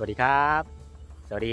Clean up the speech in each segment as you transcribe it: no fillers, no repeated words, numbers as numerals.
วัสดีครับสวัสดี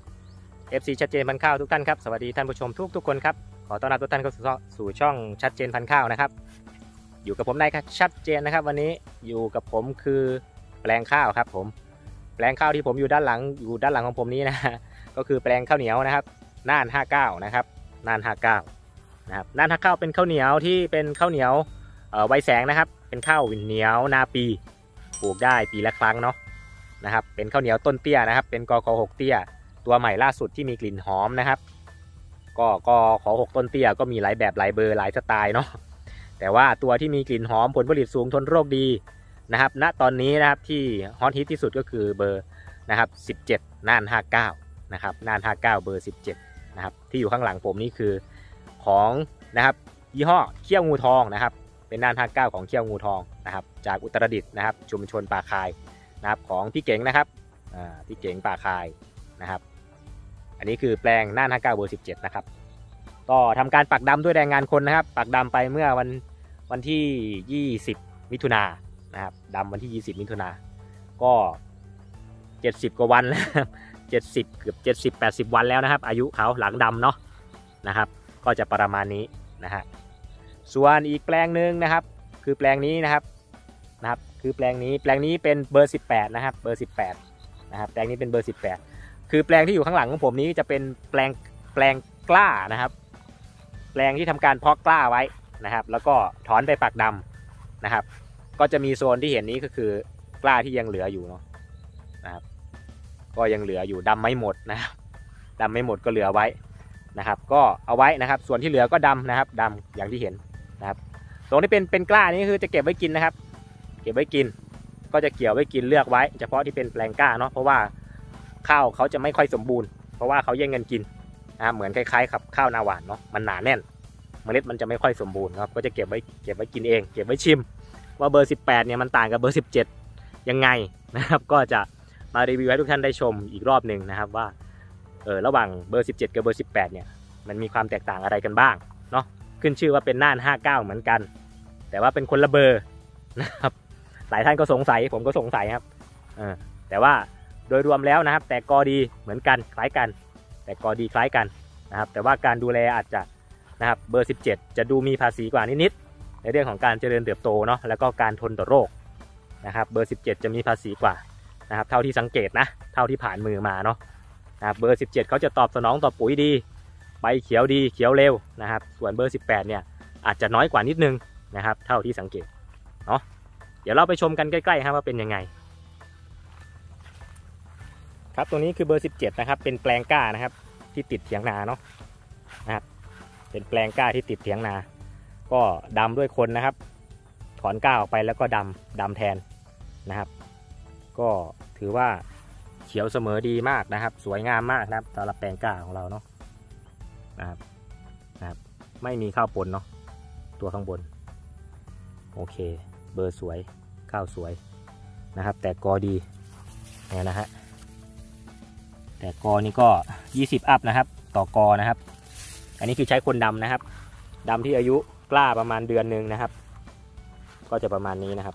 FC ชัดเจนพันธุ์ข้าวทุกท่านครับสวัสดีท่านผู้ชมทุกคนครับขอต้อนรับทุกท่านเข้าสู่ช่องชัดเจนพันธุ์ข้าวนะครับอยู่กับผมนายชัดเจนนะครับวันนี้อยู่กับผมคือแปลงข้าวครับผมแปลงข้าวที่ผมอยู่ด้านหลังของผมนี้นะก็คือแปลงข้าวเหนียวนะครับน่าน59นะครับน่าน59นะครับน่าน59เป็นข้าวเหนียวที่เป็นข้าวเหนียวไวแสงนะครับเป็นข้าวเหนียวนาปีปลูกได้ปีละครั้งเนาะนะครับเป็นข้าวเหนียวต้นเตี้ยนะครับเป็นกข6เตี้ยตัวใหม่ล่าสุดที่มีกลิ่นหอมนะครับก็กข6ต้นเตี้ยก็มีหลายแบบหลายเบอร์หลายสไตล์เนาะแต่ว่าตัวที่มีกลิ่นหอมผลผลิตสูงทนโรคดีนะครับณตอนนี้นะครับที่ฮอตฮิตที่สุดก็คือเบอร์นะครับ17น่าน59นะครับน่าน59เบอร์17นะครับที่อยู่ข้างหลังผมนี่คือของนะครับยี่ห้อเขี้ยวงูทองนะครับเป็นน่าน59ของเขี้ยวงูทองนะครับจากอุตรดิตถ์นะครับชุมชนป่าคายนะครับของพี่เก๋งนะครับพี่เก๋งป่าคายนะครับอันนี้คือแปลงน่าน59เบอร์17นะครับก็ทำการปักดำด้วยแรงงานคนนะครับปักดำไปเมื่อวันที่20มิถุนายนนะครับดำวันที่20มิถุนายนก็70กว่าวันแล้ว70เกือบ70-80วันแล้วนะครับอายุเขาหลังดำเนาะนะครับก็จะประมาณนี้นะฮะส่วนอีกแปลงหนึ่งนะครับคือแปลงนี้นะครับคือแปลงนี้เป็นเบอร์18นะครับเบอร์18นะครับแปลงนี้เป็นเบอร์18คือแปลงที่อยู่ข้างหลังของผมนี้จะเป็นแปลงกล้านะครับแปลงที่ทำการเพาะกล้าไว้นะครับแล้วก็ถอนไปปักดำนะครับก็จะมีโซนที่เห็นนี้ก็คือกล้าที่ยังเหลืออยู่เนาะนะครับก็ยังเหลืออยู่ดำไม่หมดนะครับดำไม่หมดก็เหลือไว้นะครับก็เอาไว้นะครับส่วนที่เหลือก็ดำนะครับดำอย่างที่เห็นนะครับตรงที่เป็นกล้านี้คือจะเก็บไว้กินนะครับเก็บไว้กินก็จะเกี่ยวไว้กินเลือกไว้เฉพาะที่เป็นแปลงกล้าเนาะเพราะว่าข้าวเขาจะไม่ค่อยสมบูรณ์เพราะว่าเขาแย่งกันกินนะเหมือนคล้ายๆกับข้าวนาหวานเนาะมันหนาแน่นเมล็ดมันจะไม่ค่อยสมบูรณ์ครับก็จะเก็บไว้กินเองเก็บไว้ชิมว่าเบอร์18เนี่ยมันต่างกับเบอร์17ยังไงนะครับก็จะมารีวิวให้ทุกท่านได้ชมอีกรอบหนึ่งนะครับว่าระหว่างเบอร์17กับเบอร์18เนี่ยมันมีความแตกต่างอะไรกันบ้างเนาะขึ้นชื่อว่าเป็นน่าน59เหมือนกันแต่ว่าเป็นคนละเบอร์นะครับหลายท่านก็สงสัยผมก็สงสัยครับแต่ว่าโดยรวมแล้วนะครับแต่กอดีเหมือนกันคล้ายกันแต่กอดีคล้ายกันนะครับแต่ว่าการดูแลอาจจะนะครับเบอร์17จะดูมีภาษีกว่านิดๆในเรื่องของการเจริญเติบโตเนาะแล้วก็การทนต่อโรคนะครับเบอร์17จะมีภาษีกว่านะครับเท่าที่สังเกตนะเท่าที่ผ่านมือมาเนาะนะครับเบอร์17เขาจะตอบสนองต่อปุ๋ยดีใบเขียวดีเขียวเร็วนะครับส่วนเบอร์18เนี่ยอาจจะน้อยกว่านิดนึงนะครับเท่าที่สังเกตเนาะเดี๋ยวเราไปชมกันใกล้ๆครับว่าเป็นยังไงครับตัวนี้คือเบอร์17นะครับเป็นแปลงกล้านะครับที่ติดเถียงนาเนาะนะครับเป็นแปลงกล้าที่ติดเถียงนาก็ดำด้วยคนนะครับถอนกล้าออกไปแล้วก็ดำแทนนะครับก็ถือว่าเขียวเสมอดีมากนะครับสวยงามมากนะครับสำหรับแปลงกล้าของเราเนาะนะครับไม่มีข้าวปนเนาะตัวข้างบนโอเคเบอร์สวยข้าวสวยนะครับแต่กอดีเนี่ยนะฮะแต่กอนี่ก็20อัพนะครับต่อกอนะครับอันนี้คือใช้คนดำนะครับดำที่อายุกล้าประมาณเดือนหนึ่งนะครับก็จะประมาณนี้นะครับ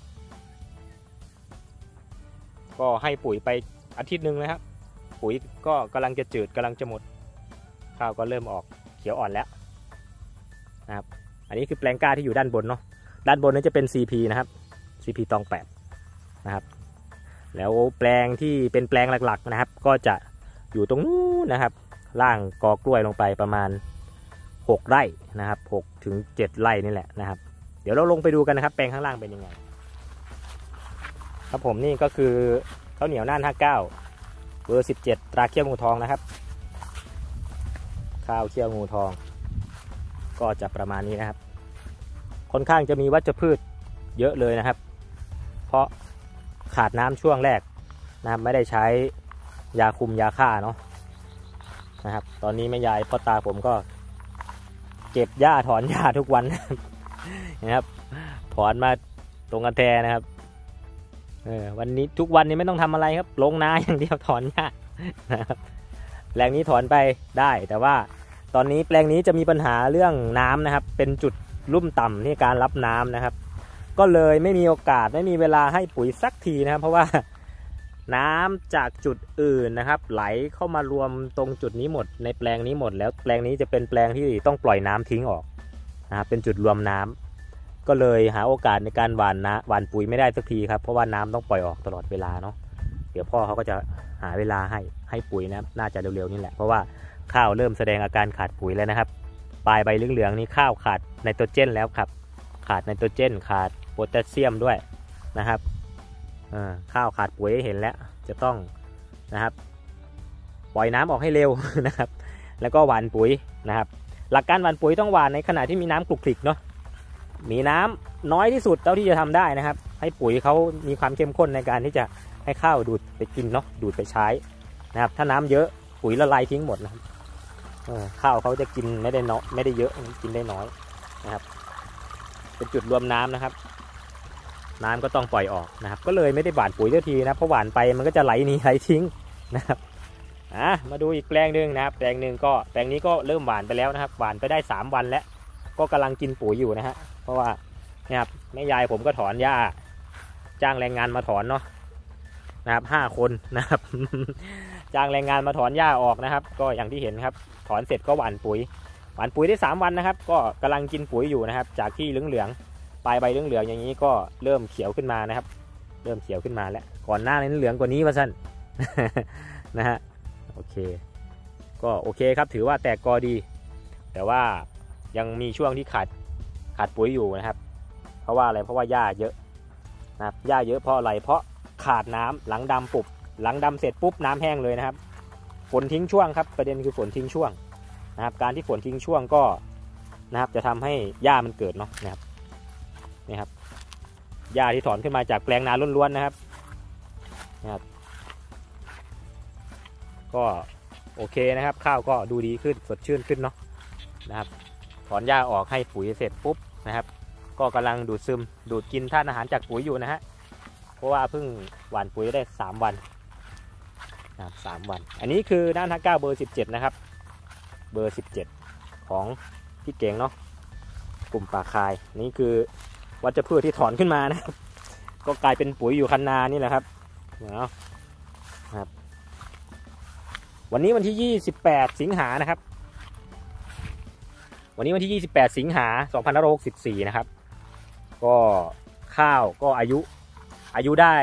ก็ให้ปุ๋ยไปอาทิตย์หนึ่งนะครับปุ๋ยก็กำลังจะจืดกำลังจะหมดข้าวก็เริ่มออกเขียวอ่อนแล้วนะครับอันนี้คือแปลงกล้าที่อยู่ด้านบนเนาะด้านบนนี้จะเป็น CP นะครับ CP ตอง8นะครับแล้วแปลงที่เป็นแปลงหลักๆนะครับก็จะอยู่ตรงนู้นนะครับล่างกอกล้วยลงไปประมาณ6ไร่นะครับ6 ถึง 7ไร่นี่แหละนะครับเดี๋ยวเราลงไปดูกันนะครับแปลงข้างล่างเป็นยังไงครับผมนี่ก็คือข้าวเหนียวน่าน59เบอร์17ตราเขี้ยวงูทองนะครับข้าวเขี้ยวงูทองก็จะประมาณนี้นะครับค่อนข้างจะมีวัชพืชเยอะเลยนะครับเพราะขาดน้ำช่วงแรกนะครับไม่ได้ใช้ยาคุมยาฆ่าเนาะนะครับตอนนี้แม่ยายพ่อตาผมก็เก็บหญ้าถอนหญ้าทุกวันนะครับถอนมาตรงกระแตนะครับวันนี้ทุกวันนี้ไม่ต้องทำอะไรครับลงนาอย่างเดียวถอนหญ้านะครับแปลงนี้ถอนไปได้แต่ว่าตอนนี้แปลงนี้จะมีปัญหาเรื่องน้ำนะครับเป็นจุดลุ่มต่ำที่การรับน้ำนะครับก็เลยไม่มีโอกาสไม่มีเวลาให้ปุ๋ยสักทีนะครับเพราะว่าน้ำจากจุดอื่นนะครับไหลเข้ามารวมตรงจุดนี้หมดในแปลงนี้หมดแล้วแปลงนี้จะเป็นแปลงที่ต้องปล่อยน้ำทิ้งออกนะครับเป็นจุดรวมน้ำก็เลยหาโอกาสในการหว่านปุ๋ยไม่ได้สักทีครับเพราะว่าน้ำต้องปล่อยออกตลอดเวลาเนาะเดี๋ยวพ่อเขาก็จะหาเวลาให้ปุ๋ยนะน่าจะเร็วๆนี่แหละเพราะว่าข้าวเริ่มแสดงอาการขาดปุ๋ยแล้วนะครับปลายใบเหลืองๆนี้ข้าวขาดไนโตรเจนแล้วครับขาดไนโตรเจนขาดโพแทสเซียมด้วยนะครับข้าวขาดปุ๋ยเห็นแล้วจะต้องนะครับปล่อยน้ำออกให้เร็วนะครับแล้วก็หว่านปุ๋ยนะครับหลักการหว่านปุ๋ยต้องหว่านในขณะที่มีน้ำคลุกคลิกเนาะมีน้ำน้อยที่สุดเท่าที่จะทำได้นะครับให้ปุ๋ยเขามีความเข้มข้นในการที่จะให้ข้าวดูดไปกินเนาะดูดไปใช้นะครับถ้าน้ำเยอะปุ๋ยละลายทิ้งหมดนะครับข้าวเขาจะกินไม่ได้เยอะกินได้น้อยนะครับเป็นจุดรวมน้ำนะครับน้ำก็ต้องปล่อยออกนะครับก็เลยไม่ได้หว่านปุ๋ยเท่าทีนะเพราะหว่านไปมันก็จะไหลหนีไหลทิ้งนะครับมาดูอีกแปลงหนึ่งนะครับแปลงหนึ่งก็แปลงนี้ก็เริ่มหว่านไปแล้วนะครับหว่านไปได้3 วันแล้วก็กำลังกินปุ๋ยอยู่นะฮะเพราะว่านะครับแม่ยายผมก็ถอนหญ้าจ้างแรงงานมาถอนเนาะนะครับ5 คนนะครับ จ้างแรงงานมาถอนหญ้าออกนะครับก็อย่างที่เห็นครับถอนเสร็จก็หว่านปุ๋ยได้3 วันนะครับก็กำลังกินปุ๋ยอยู่นะครับจากที่เหลืองปลายใบเหลืองๆอย่างนี้ก็เริ่มเขียวขึ้นมานะครับเริ่มเขียวขึ้นมาแล้วก่อนหน้านี้เหลืองกว่านี้ว่าสั้น นะฮะโอเคก็โอเคครับถือว่าแตกกอดีแต่ว่ายังมีช่วงที่ขาดปุ๋ยอยู่นะครับเพราะว่าอะไรเพราะว่าหญ้าเยอะนะครับหญ้าเยอะเพราะอะไรเพราะขาดน้ำหลังดำปุ๊บหลังดำเสร็จปุ๊บน้ำแห้งเลยนะครับฝนทิ้งช่วงครับประเด็นคือฝนทิ้งช่วงนะครับการที่ฝนทิ้งช่วงก็นะครับจะทำให้หญ้ามันเกิดเนาะนะครับนี่ครับหญ้าที่ถอนขึ้นมาจากแปลงนาล้วนๆนะครับก็โอเคนะครับข้าวก็ดูดีขึ้นสดชื่นขึ้นเนาะนะครับถอนหญ้าออกให้ปุ๋ยเสร็จปุ๊บนะครับก็กำลังดูดกินธาตุอาหารจากปุ๋ยอยู่นะฮะเพราะว่าเพิ่งหว่านปุ๋ยได้3 วันนะครับ3 วันอันนี้คือน่านฮักเก้าเบอร์17นะครับเบอร์17ของพี่เก่งเนาะกลุ่มป่าคายนี่คือวัชพืชที่ถอนขึ้นมานะครับก็กลายเป็นปุ๋ยอยู่คันนานี่แหละครับนะครับวันนี้วันที่28 สิงหานะครับวันนี้วันที่28 สิงหา2564นะครับก็ข้าวก็อายุได้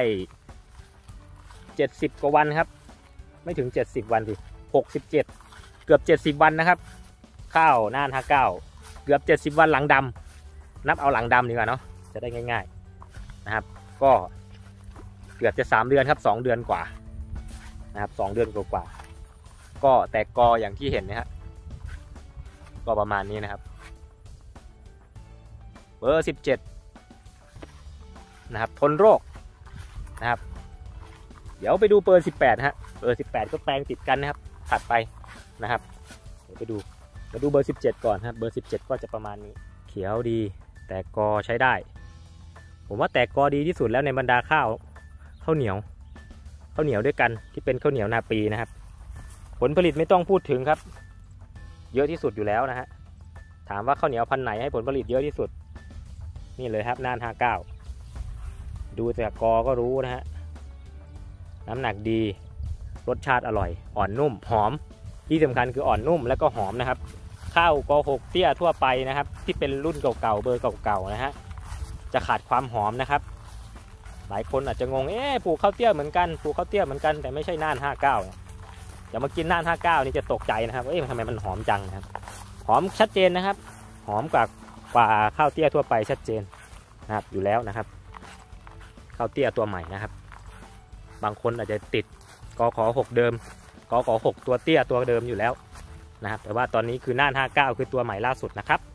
70 กว่าวันครับไม่ถึง70 วันสิ67เกือบ70 วันนะครับข้าวน่านฮักเก้าเกือบ70 วันหลังดำนับเอาหลังดำดีกว่าเนาะจะได้ง่ายๆนะครับก็เกือบจะ3 เดือนครับ2 เดือนกว่านะครับ2 เดือนกว่าก็แตกกออย่างที่เห็นนะฮะก็ประมาณนี้นะครับเบอร์17นะครับทนโรคนะครับเดี๋ยวไปดูเบอร์18ฮะเบอร์18ก็แปลงติดกันนะครับถัดไปนะครับเดี๋ยวไปดูมาดูเบอร์17ก่อนครับเบอร์17ก็จะประมาณนี้เขียวดีแตกกอใช้ได้ผมว่าแตกกอดีที่สุดแล้วในบรรดาข้าวเหนียวด้วยกันที่เป็นข้าวเหนียวนาปีนะครับผลผลิตไม่ต้องพูดถึงครับเยอะที่สุดอยู่แล้วนะฮะถามว่าข้าวเหนียวพันธุ์ไหนให้ผลผลิตเยอะที่สุดนี่เลยครับน่าน59ดูจากกอก็รู้นะฮะน้ำหนักดีรสชาติอร่อยอ่อนนุ่มหอมที่สำคัญคืออ่อนนุ่มแล้วก็หอมนะครับข้าวกอ6เตี้ยทั่วไปนะครับที่เป็นรุ่นเก่าๆเบอร์เก่าๆนะฮะจะขาดความหอมนะครับหลายคนอาจจะงงปลูกข้าวเตี้ยเหมือนกันแต่ไม่ใช่น่าน59อย่ามากินน่าน59นี่จะตกใจนะครับทำไมมันหอมจังนะครับหอมชัดเจนนะครับหอมกว่าข้าวเตี้ยทั่วไปชัดเจนนะครับอยู่แล้วนะครับข้าวเตี้ยตัวใหม่นะครับบางคนอาจจะติดกข6เดิมกข6ตัวเตี้ยตัวเดิมอยู่แล้วนะครับแต่ว่าตอนนี้คือน่าน59คือตัวใหม่ล่าสุดนะครับ